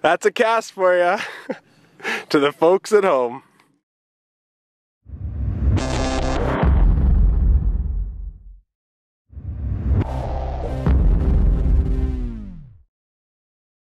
That's a cast for you. To the folks at home.